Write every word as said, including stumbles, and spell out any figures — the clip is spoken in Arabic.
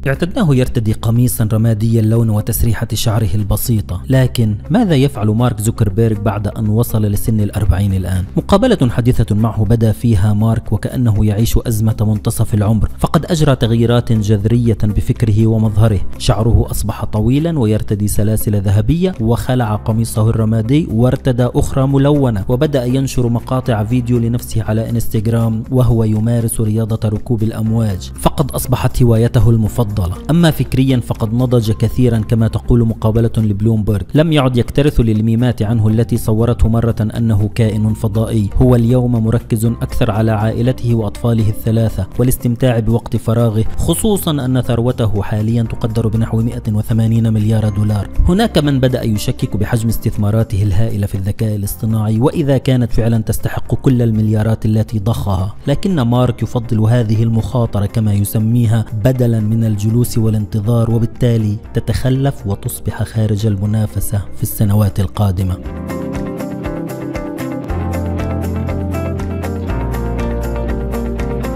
اعتدناه يرتدي قميصا رمادي اللون وتسريحة شعره البسيطة، لكن ماذا يفعل مارك زوكربيرغ بعد أن وصل لسن الأربعين الآن؟ مقابلة حديثة معه بدا فيها مارك وكأنه يعيش أزمة منتصف العمر، فقد أجرى تغييرات جذرية بفكره ومظهره. شعره أصبح طويلا ويرتدي سلاسل ذهبية، وخلع قميصه الرمادي وارتدى أخرى ملونة، وبدأ ينشر مقاطع فيديو لنفسه على انستغرام وهو يمارس رياضة ركوب الأمواج، فقد أصبحت هوايته المفضلة. أما فكريا فقد نضج كثيرا كما تقول مقابلة لبلومبرج، لم يعد يكترث للميمات عنه التي صورته مرة أنه كائن فضائي. هو اليوم مركز أكثر على عائلته وأطفاله الثلاثة والاستمتاع بوقت فراغه، خصوصا أن ثروته حاليا تقدر بنحو مئة وثمانين مليار دولار. هناك من بدأ يشكك بحجم استثماراته الهائلة في الذكاء الاصطناعي وإذا كانت فعلا تستحق كل المليارات التي ضخها، لكن مارك يفضل هذه المخاطرة كما يسميها بدلا من الجلوس والانتظار، وبالتالي تتخلف وتصبح خارج المنافسة في السنوات القادمة.